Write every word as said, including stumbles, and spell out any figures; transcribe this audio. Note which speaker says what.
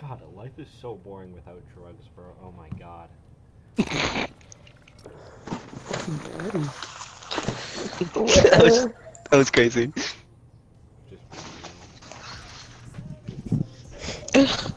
Speaker 1: God, life is so boring without drugs, bro. Oh my god.
Speaker 2: that was that was crazy.
Speaker 1: Just